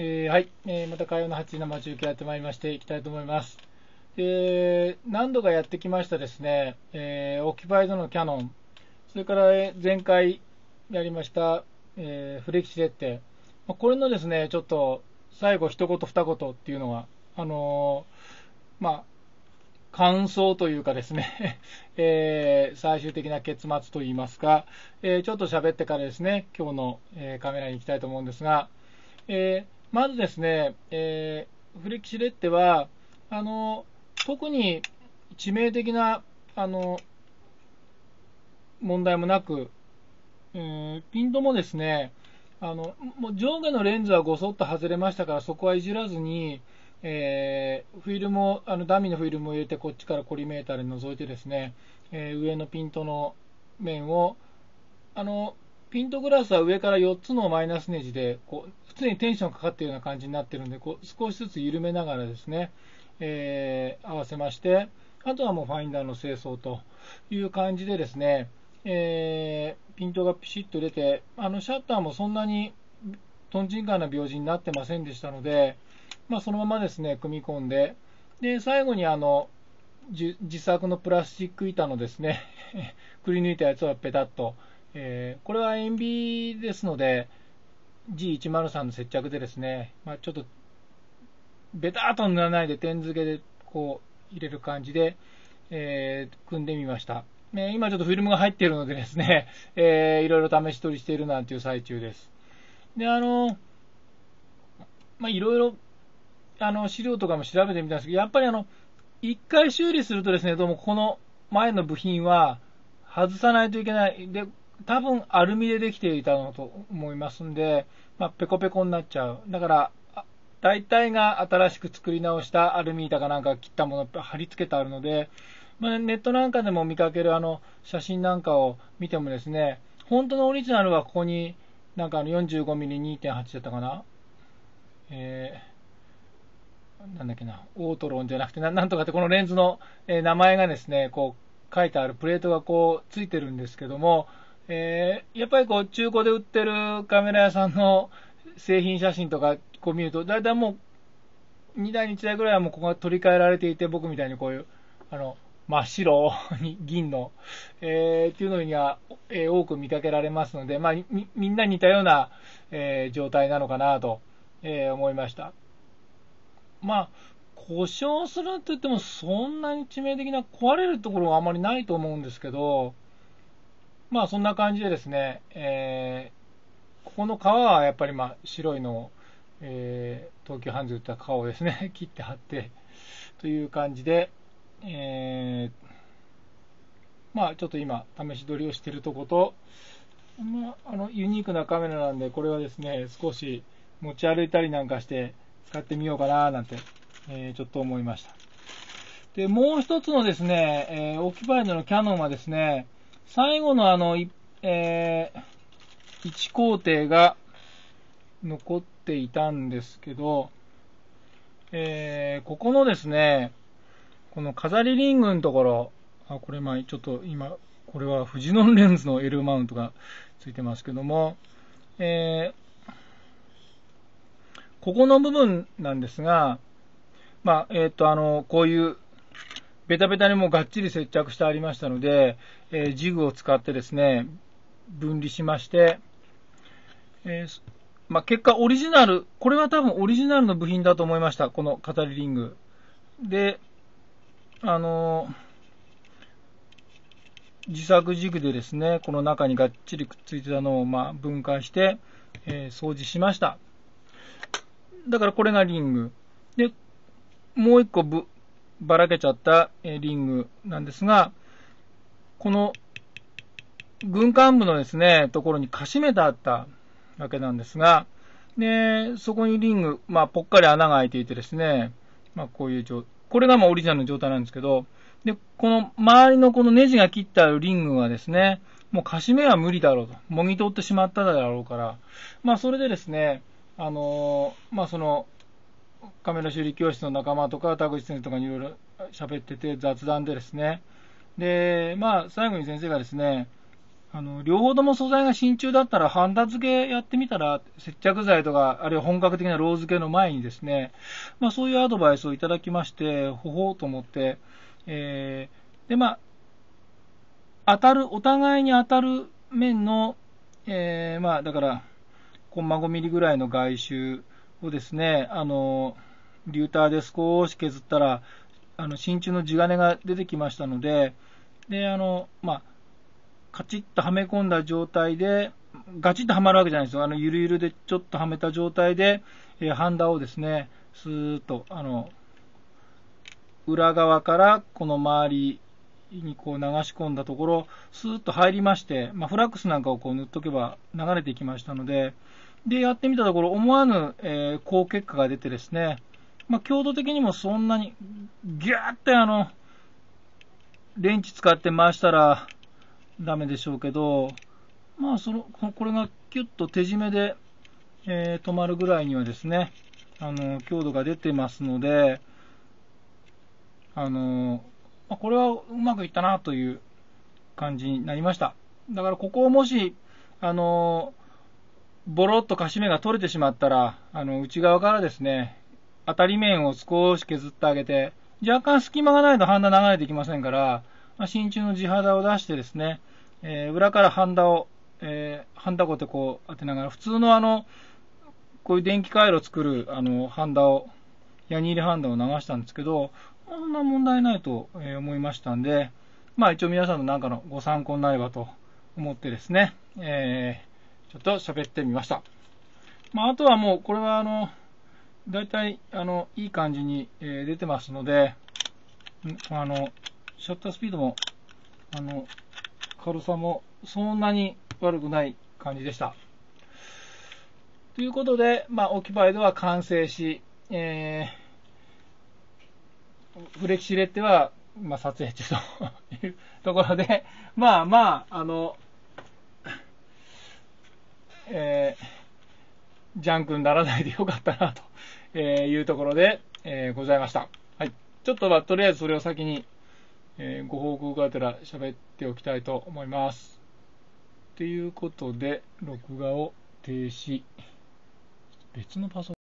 はい、また会話の8時生中継やってまいりましていきたいと思います。何度かやってきましたですね、オキュパイドのキャノン、それから前回やりました、フレキシレッテ、これのですね、ちょっと最後一言二言っていうのは、まあ、感想というかですね、最終的な結末といいますか、ちょっと喋ってからですね、今日の、カメラに行きたいと思うんですが、まずですね、フレキシレッテは、特に致命的な、問題もなく、ピントもですね、もう上下のレンズはごそっと外れましたから、そこはいじらずに、フィルムを、ダミーのフィルムを入れて、こっちからコリメーターで覗いてですね、上のピントの面を、ピントグラスは上から4つのマイナスネジでこう常にテンションかかっているような感じになっているので、こう少しずつ緩めながらですね、合わせまして、あとはもうファインダーの清掃という感じでですね、ピントがピシッと出て、シャッターもそんなにトンチンカンな描字になってませんでしたので、そのままですね組み込んで、で最後に自作のプラスチック板のですねくり抜いたやつをペタッと、これは塩ビですので G103 の接着でですね、ちょっとベターっと塗らないで点付けでこう入れる感じで、組んでみました。今ちょっとフィルムが入っているのでですね、いろいろ試し取りしているなんていう最中です。で、いろいろ資料とかも調べてみたんですけど、やっぱり一回修理するとですね、どうもこの前の部品は外さないといけない。で、多分アルミでできていたのと思いますんで、ペコペコになっちゃう。だから、大体が新しく作り直したアルミ板かなんか切ったものを貼り付けてあるので、ネットなんかでも見かける写真なんかを見てもですね、本当のオリジナルはここになんか45mm2.8 だったかな、なんだっけな、オートロンじゃなくてなんとかってこのレンズの、名前がですね、こう書いてあるプレートがこうついてるんですけども、やっぱりこう中古で売ってるカメラ屋さんの製品写真とかこう見ると、だいたいもう2台に1台ぐらいはもうここが取り替えられていて、僕みたいにこういう真っ白に銀の、っていうのには、多く見かけられますので、みんな似たような、状態なのかなと、思いました。故障するって言ってもそんなに致命的な壊れるところはあまりないと思うんですけど、そんな感じでですね、ここの皮はやっぱり白いのを、東急ハンズで売った皮をですね切って貼ってという感じで、ちょっと今試し撮りをしているとこと、ユニークなカメラなんで、これはですね少し持ち歩いたりなんかして使ってみようかななんて、ちょっと思いました。でもう一つのですね、オキュパイドのキャノンはですね、最後の1工程が残っていたんですけど、ここのですね、この飾りリングのところ、これちょっと今、これはフジノンレンズの L マウントがついてますけども、ここの部分なんですが、こういうベタベタにもうがっちり接着してありましたので、ジグを使ってですね、分離しまして、結果オリジナル、これは多分オリジナルの部品だと思いました、この飾りリング。で、自作ジグでですね、この中にがっちりくっついてたのを分解して、掃除しました。だからこれがリング。で、もう一個ばらけちゃったリングなんですが、この軍艦部のですね、ところにかしめてあったわけなんですが、で、そこにリング、ぽっかり穴が開いていてですね、こういうこれがオリジナルの状態なんですけど、で、この周りのこのネジが切ってあるリングはですね、もうかしめは無理だろうと、もぎ取ってしまっただろうから、それでですね、そのカメラ修理教室の仲間とか田口先生とかにいろいろ喋ってて雑談でですね、で最後に先生がですね、 両方とも素材が真鍮だったら、ハンダ付けやってみたら、接着剤とか、あるいは本格的なロー付けの前にですね、そういうアドバイスをいただきまして、ほほと思って、で、お互いに当たる面の、だから、コンマ5ミリぐらいの外周をですね、リューターで少し削ったら、真鍮の地金が出てきましたので、で、カチッとはめ込んだ状態で、ガチッとはまるわけじゃないですよ。ゆるゆるでちょっとはめた状態で、ハンダをですね、スーッと、裏側からこの周りにこう流し込んだところ、スーッと入りまして、フラックスなんかをこう塗っとけば流れていきましたので、で、やってみたところ、思わぬ、高結果が出てですね、強度的にもそんなに、ギューってレンチ使って回したら、ダメでしょうけど、これがキュッと手締めで、止まるぐらいにはですね、強度が出てますので、これはうまくいったなという感じになりました。だからここをもし、ボロッとカシ目が取れてしまったら、内側からですね、当たり面を少し削ってあげて、若干隙間がないとハンダ流れていきませんから、真鍮の地肌を出してですね、裏からハンダコってこう当てながら、普通のこういう電気回路を作るハンダを、ヤニ入れハンダを流したんですけど、そんな問題ないと思いましたんで、一応皆さんのなんかのご参考になればと思ってですね、ちょっと喋ってみました。あとはもうこれはだいたいいい感じに出てますので、シャッタースピードも軽さもそんなに悪くない感じでした。ということで、オキュパイドは完成し、フレキシレッテは、撮影中というところで、ジャンクにならないでよかったなというところで、ございました。はい。ちょっととりあえずそれを先に、ご報告がてら喋っておきたいと思います。ということで、録画を停止。別のパソコン